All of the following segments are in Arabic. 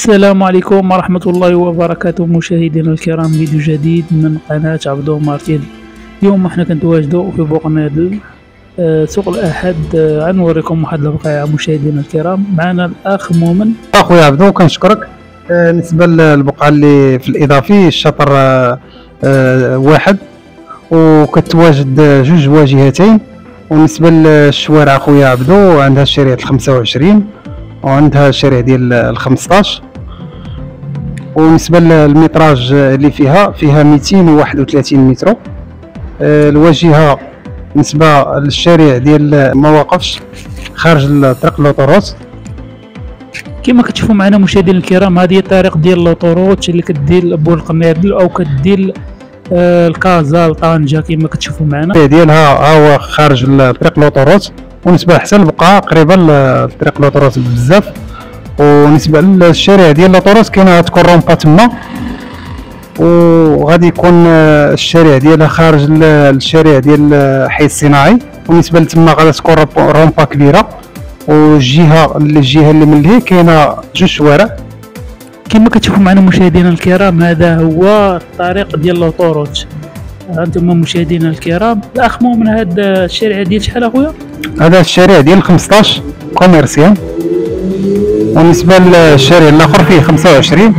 السلام عليكم ورحمة الله وبركاته مشاهدينا الكرام، فيديو جديد من قناة عبدو مارتين. اليوم احنا كنتواجدوا في بوقنادل سوق الأحد. غنوريكم واحد البقعة مشاهدينا الكرام. معنا الأخ مؤمن. أخويا عبدو كنشكرك. بالنسبة للبقعة اللي في الإضافي الشطر واحد وكتواجد جوج واجهتين. وبالنسبة للشوارع أخويا عبدو عندها الشارع 25 وعندها الشارع ديال 15. وبالنسبه للمتراج اللي فيها 231 متر. الواجهه بالنسبه للشارع ديال ما واقفش خارج طريق لوطوروت. كما كتشوفوا معنا مشاهدينا الكرام، هذه الطريق ديال لوطوروت اللي كدير بوقنادل او كدير الكازا لطنجة. كما كتشوفوا معنا ديالها هو خارج طريق لوطوروت، ونسبة حتى البقعة قريبة لطريق لوطوروت بزاف. ونسبة للشارع ديال لوطوروت كاينه غتكون رومبا تما، وغادي يكون الشارع ديالها خارج الشارع ديال الحي الصناعي. وبالنسبة لتما غادي تكون رومبا كبيرة، والجهة اللي من لهيه كاينه جوج شوارع. كما كتشوفوا معنا مشاهدينا الكرام، هذا هو الطريق ديال لوطوروت. انتم مشاهدينا الكرام، الاخ مؤمن هذا الشارع ديال شحال اخويا؟ هذا الشارع ديال 15 كوميرسيال، وبالنسبه للشارع الاخر فيه 25.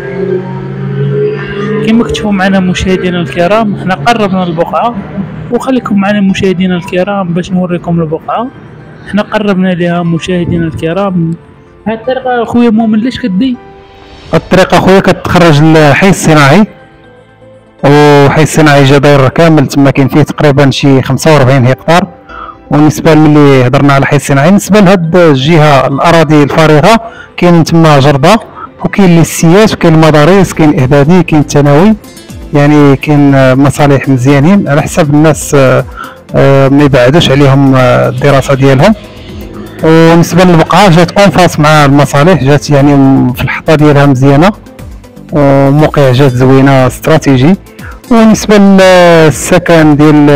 كما كتشوفوا معنا مشاهدينا الكرام، حنا قربنا البقعه، وخليكم معنا مشاهدينا الكرام باش نوريكم البقعه. حنا قربنا لها مشاهدينا الكرام. هاد الطريقه اخويا مؤمن ليش كدي؟ الطريقه اخويا كتخرج للحي الصناعي، وحي الصناعي جدير كامل تما كاين فيه تقريبا شي 45 هكتار. ونسبة ملي هضرنا على الحي الصناعي، بالنسبة لهاد الجهة الأراضي الفارغة كاين تما جردة، وكاين ليسيات، وكاين المدارس، كاين الإعدادي، كاين الثانوي، يعني كاين مصالح مزيانين على حسب الناس ما يبعدوش عليهم الدراسة ديالهم. وبالنسبة للبقعة جات اونفاس مع المصالح، جات يعني في الحطة ديالها مزيانة، وموقع جات زوينة استراتيجي. وبالنسبة للسكن ديال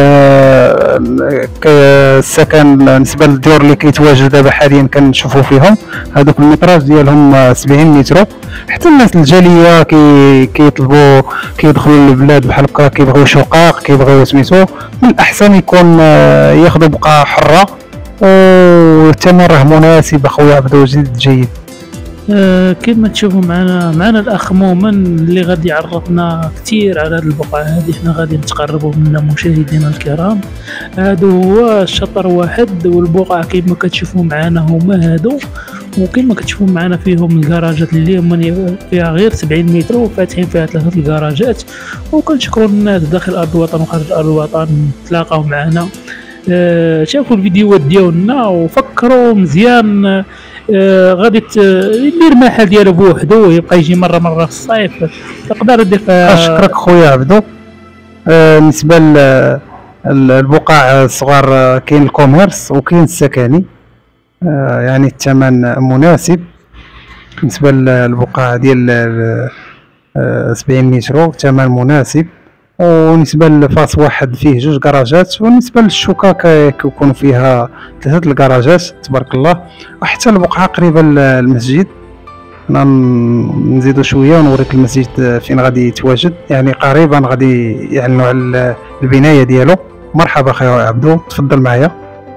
السكن، بالنسبة للديور اللي كيتواجدوا دابا حاليا كنشوفوا فيهم هذوك المتراج ديالهم 70 متر. حتى الناس الجالية كيطلبوا كيدخلوا للبلاد بحال هكا، كيبغيو شقق، كيبغيو سميتو، من الأحسن يكون ياخذوا بقعة حرة، والثمن راه مناسب اخويا عبدو جيد. كما تشوفوا معنا الاخ مؤمن اللي غادي يعرفنا كثير على هذه البقعه هذه. حنا غادي نتقربوا منها مشاهدينا الكرام. هذا هو الشطر واحد، والبقعه كما كتشوفوا معنا هما هادو، وكما كتشوفوا معنا فيهم الكراجات اللي هما فيها غير 70 متر، وفاتحين فيها 3 الكراجات. وكنشكروا الناس داخل ارض الوطن وخارج ارض الوطن تلاقاو معنا، شافوا الفيديوهات ديالنا وفكروا مزيان. غادي يدير محل ديالو بوحدو، يبقى يجي مره في الصيف تقدر دير. اشكرك خويا عبدو. بالنسبه للبقاع الصغار كاين الكوميرس وكاين السكني، يعني الثمن مناسب. بالنسبه للبقاع ديال 70 متر الثمن مناسب. ونسبة لفاس واحد فيه جوج كراجات، ونسبة للشوكة كيكون فيها 3 الكراجات تبارك الله. وحتى البقعة قريبة للمسجد. نزيدو شوية ونوريك المسجد فين غادي يتواجد، يعني قريبا غادي يعلنوا على البناية ديالو. مرحبا خويا عبدو، تفضل معايا.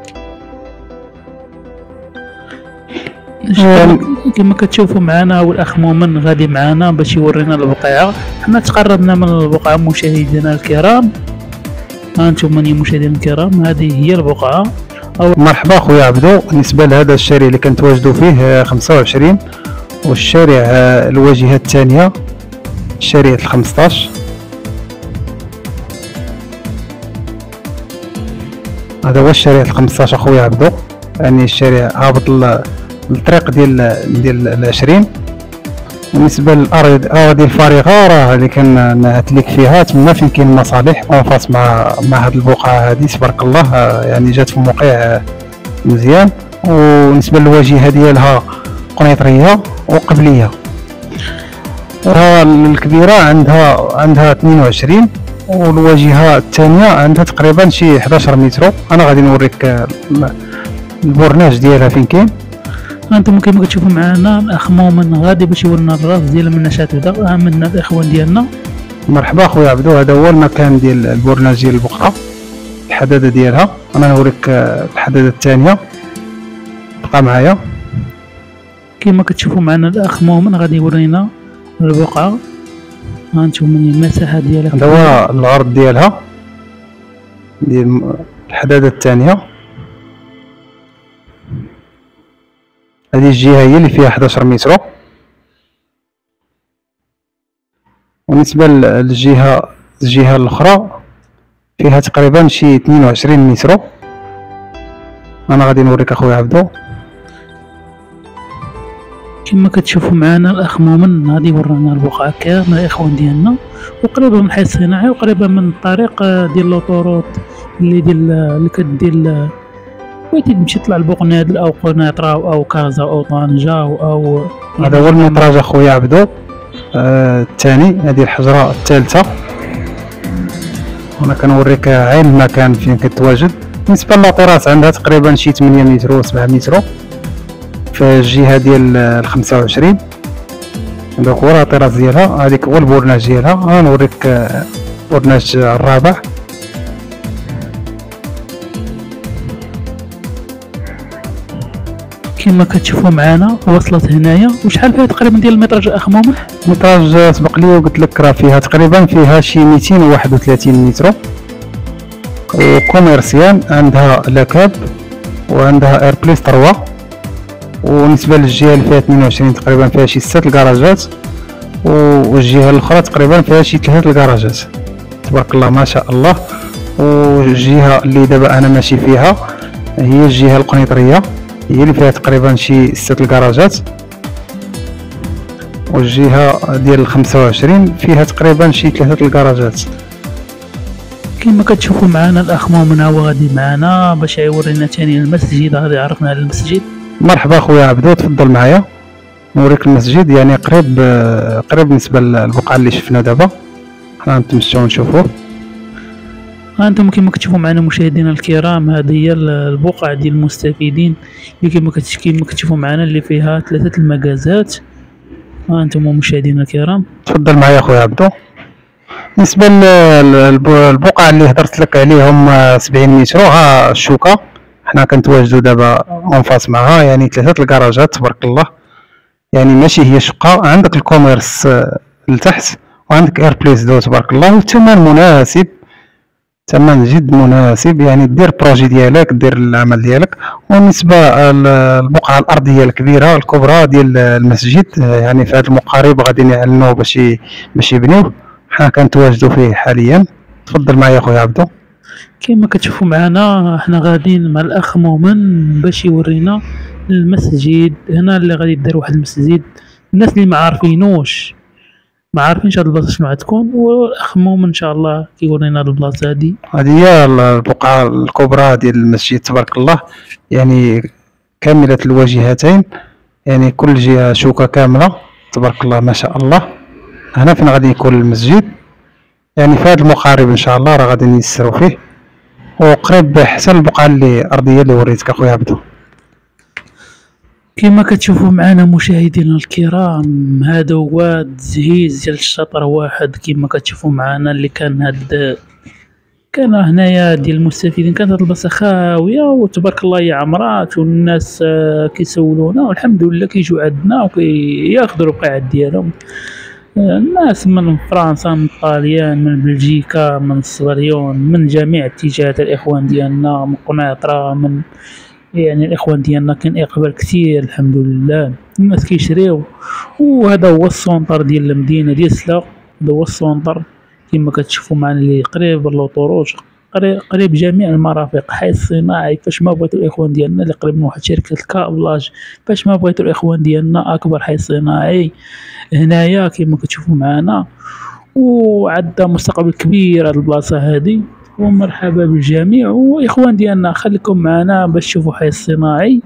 كما كتشوفوا معنا والاخ مؤمن غادي معنا باش يورينا البقعه. حنا تقربنا من البقعه مشاهدينا الكرام. هانتم مشاهدينا الكرام، هذه هي البقعه. مرحبا خويا عبدو. بالنسبه لهذا الشارع اللي كنتواجدوا فيه 25، والشارع الواجهه الثانيه الشارع 15. هذا هو الشارع 15 اخويا عبدو، يعني الشارع هابط الطريق ديال 20. بالنسبه للاراضي الفارغه راه اللي كنعت لك فيها تما فين كاين المصالح اونفاس مع هاد البقعه هذه تبارك الله، يعني جات في موقع مزيان. وبالنسبه للواجهه ديالها قنيطريه وقبليه. الكبيره عندها 22، والواجهه الثانيه عندها تقريبا شي 11 متر. انا غادي نوريك البورناج ديالها فين كاين. هانتوما كيما كتشوفوا معنا الاخ مؤمن غادي باش يورينا الراس ديال من نشاط بدا من الاخوان ديالنا. مرحبا خويا عبدو، هذا هو المكان ديال البورناج ديال البقعه، الحداده ديالها. انا نوريك الحداده الثانيه، بقى معايا. كيما كتشوفوا معنا الاخ مؤمن غادي يورينا البقعه. هانتوما المساحه ديالها، هذا هو العرض ديالها ديال الحداده الثانيه. هذه الجهه هي اللي فيها 11 متر، وبالنسبه للجهه الاخرى فيها تقريبا شي 22 متر. انا غادي نوريك اخويا عبدو. كما كتشوفوا معنا الاخ مؤمن غادي يورينا البقعه كامله الاخوان ديالنا، وقريبه من الحي الصناعي وقريبه من الطريق ديال لوطوروط اللي كدير بغيتي تمشي تطلع لبوقنادل او قنيطره او كازا او طنجه او هذا هو المطراج اخويا عبدو الثاني. هذه الحجره الثالثه، وانا كنوريك عين المكان فين كتواجد. بالنسبه للاطيرات عندها تقريبا شي 8 متر و 7 متر في الجهه ديال 25. هذاك هو الاطيرات ديالها، هذيك هو البورناج ديالها. غنوريك البورناج الرابع. كما كتشوفوا معنا وصلت هنايا. وشحال فيها تقريبا ديال المتراج اخ مؤمن؟ المتراج سبق لي وقلت لك راه فيها تقريبا شي 231 متر، وكوميرسيال. عندها لاكاب وعندها اير بليس 3. ونسبه للجهه اللي فيها 22 تقريبا فيها شي 6 الكراجات، والجهه الاخرى تقريبا فيها شي 3 الكراجات. تبارك الله ما شاء الله. والجهه اللي دابا انا ماشي فيها هي الجهه القنيطريه، هي اللي فيها تقريبا شي 6 الكراجات، والجهه ديال 25 فيها تقريبا شي 3 الكراجات. كما كتشوفوا معنا الاخ مؤمن هو غادي معنا باش يورينا ثاني المسجد، غادي يعرفنا على المسجد. مرحبا خويا عبدو، تفضل معايا نوريك المسجد. يعني قريب بالنسبه للبقعه اللي شفنا دابا. حنا نتمشاو ونشوفوه. هانتم كما كتشوفوا معنا مشاهدينا الكرام، هذه هي البقعه ديال المستفيدين اللي كما كتشوفوا معنا اللي فيها 3 المجازات. هانتم مشاهدينا الكرام تفضل معايا خويا عبدو. بالنسبه للبقعه اللي هضرت لك عليهم 70 متر، ها الشوكه حنا كنتواجدوا دابا اونفاس معها، يعني 3 الكراجات تبارك الله. يعني ماشي هي شقه، عندك الكوميرس لتحت وعندك اير بليس دو تبارك الله. والثمن مناسب، ثمن جد مناسب، يعني دير بروجي ديالك، دير العمل ديالك. وبالنسبه للبقعه الارضيه الكبيره الكبرى ديال المسجد، يعني في هذا المقارب غادي نعلنوه باش يبنيوه، حنا كنتواجدوا فيه حاليا. تفضل معايا خويا عبدو. كما كتشوفوا معنا احنا غاديين مع الاخ مؤمن باش يورينا المسجد. هنا اللي غادي يدير واحد المسجد، الناس اللي ما عارفينش هاد البلاصه شنو غتكون، والاخ مؤمن ان شاء الله كيورينا هاد البلاصه هادي. هذه هي البقعه الكبرى ديال المسجد تبارك الله، يعني كامله الواجهتين، يعني كل جهه شوكه كامله تبارك الله ما شاء الله. هنا فين غادي يكون المسجد، يعني في هذا المقارب ان شاء الله راه غادي نيسروا فيه، وقريب حتى البقعه اللي ارضيه اللي وريتك اخويا عبدو. كما كتشوفوا معنا مشاهدينا الكرام، هذا هو التجهيز ديال الشطر واحد. كما كتشوفوا معنا اللي كان هنايا ديال المستفيدين، كانت هاد البلاصه خاويه وتبارك الله هي عمرات، والناس كيسولونا والحمد لله كيجوا عندنا وكياخذوا الوقائع ديالهم. الناس من فرنسا، من طاليان، من بلجيكا، من الصبريون، من جميع اتجاهات الاخوان ديالنا، من قنيطره، من يعني الاخوان ديالنا كاين اقبال كثير الحمد لله. الناس كيشريو، وهذا هو السونطر ديال المدينه ديال سلا. هذا هو السونطر كما كتشوفوا معنا اللي قريب لوطوروج، قريب جميع المرافق، حي الصناعي. فاش ما بغيتوا الاخوان ديالنا اللي قريب من واحد شركه الكابلاج، فاش ما بغيتوا الاخوان ديالنا اكبر حي صناعي هنايا كما كتشوفوا معنا. وعندها مستقبل كبير هاد البلاصه هادي، ومرحبا بالجميع. واخوان ديالنا خليكم معنا باش تشوفوا حي الصناعي.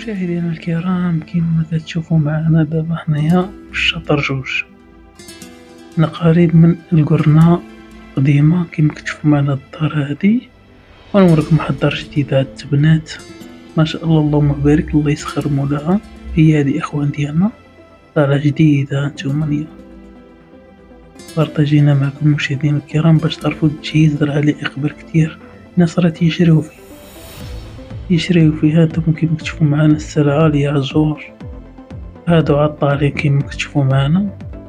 مشاهدينا الكرام، كما كتشوفوا معنا دابا حنايا في الشاطر جوج. أنا قريب من القرنة قديمة كما كتشوفوا معنا الدار هادي، ونوريكم واحد الدار جديدة عاد تبنات ما شاء الله اللهم بارك الله يسخر مولاها. هي هادي اخوان ديالنا دار جديدة هانتوما ليا بارطاجينا معكم مشاهدينا الكرام باش تعرفوا التجهيز راه عليه اقبال كتير. الناس راه تيشريو فيه هانتوما كيما كتشوفوا معنا السلعة لي عزور هادو عطارين كيما كتشوفوا معنا،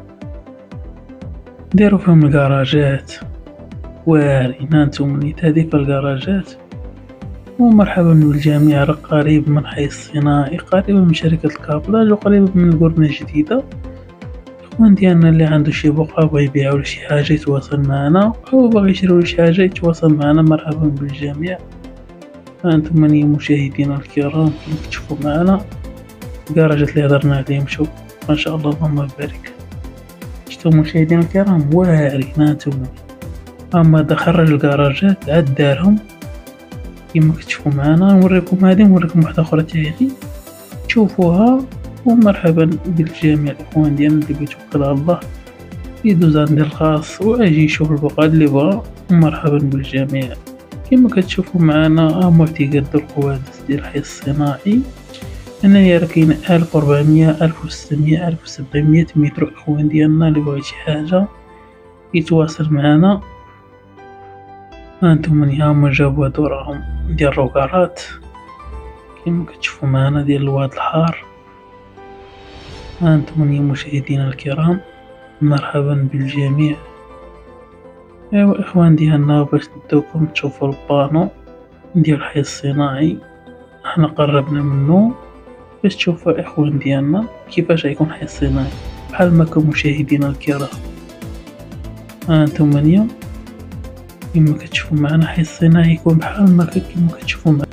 ديروا فيهم الكراجات واعرين هانتوما نيت هادي في الكراجات. ومرحبا بالجميع، راه قريب من حي الصناعي، قريب من شركة الكابلاج وقريب من القرنة الجديدة. اخوان ديالنا اللي عنده شي بقعة بغا يبيعو شي حاجة يتواصل معنا، او باغي يشريو شي حاجة يتواصل معنا. مرحبا بالجميع. هانتوما يا مشاهدينا الكرام كيما كتشوفوا معنا الكراجات اللي هضرنا عليهم، شوف ما شاء الله اللهم بارك. شفتوا مشاهدينا الكرام واعرين هانتوما، اما دا خرج الكراجات عاد دارهم كيما كتشوفوا معنا. نوريكم هذه نوريكم واحده اخرى تاعي تشوفوها. ومرحبا بالجميع الاخوان ديالنا اللي بيتوكل على الله يدوز عندي الخاص واجي يشوف البقعه اللي بغا. مرحبا بالجميع. كما كتشوفوا معنا هما تيقدروا الحوادث ديال حي الصناعي. هنايا راه كاين 1400 1600 1700 متر. اخوان ديالنا اللي بغا شي حاجه يتواصل معنا. هانتوما هما جابوا هادو راهم ديال الروكارات كيما كتشوفوا معنا ديال الواد الحار. هانتوما يا مشاهدينا الكرام مرحبا بالجميع. ايوا اخوان ديالنا باش ندوكم تشوفوا البانو ديال الحي الصناعي، احنا قربنا منه باش تشوفوا اخوان ديالنا كيفاش غيكون الحي الصناعي بحال ما كون مشاهدينا الكرام. هانتوما اليوم كما كتشوفوا معنا حي الصناعي يكون بحال ما كما كتشوفوا معنا.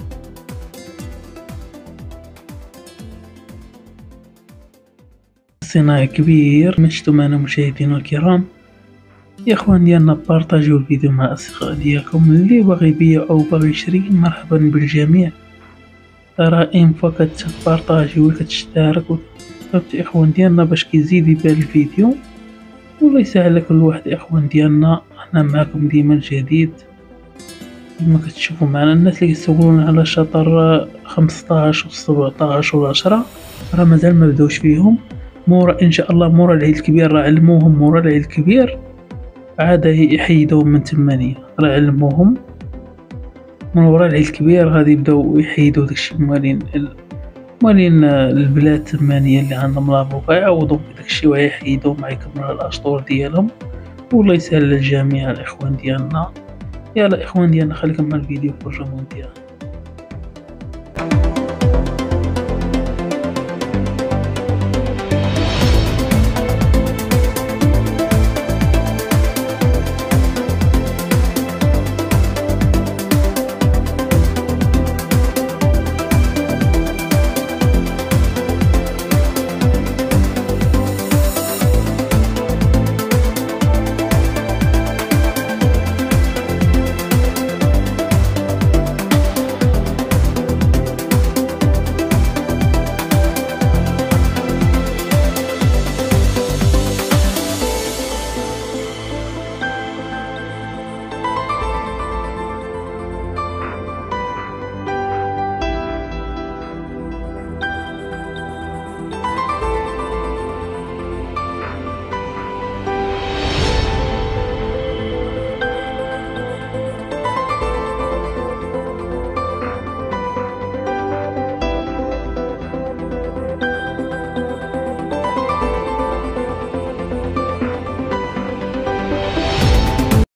الصناعي كبير مشتو معنا مشاهدينا الكرام. يا اخوان ديالنا بارطاجيو الفيديو مع الاصدقاء ديالكم اللي باغي يبيع او باغي يشري. مرحبا بالجميع. راه ان فوا كتبارطاجي وكتشترك فهمتي اخوان ديالنا باش كيزيد يبان الفيديو والله يسهل على كل واحد. اخوان ديالنا احنا معكم ديما الجديد كما كتشوفوا معنا. الناس اللي كيسولونا على شطر 15 و 17 و 10 راه مازال ما بداوش فيهم. مورا ان شاء الله مورا العيد الكبير راه علموهم. مورا العيد الكبير عاد يحيدوهم من تمانية. راه علموهم من ورا العيد الكبير غادي يبداو يحيدو داكشي مالين البلاد تمانية اللي عندهم لابوكا يعوضو داكشي ويحيدو مع يكملوا الاشطور ديالهم. والله يسهل للجميع الاخوان ديالنا. يلا اخوان ديالنا خليكم مع الفيديو فرجوا ممتع.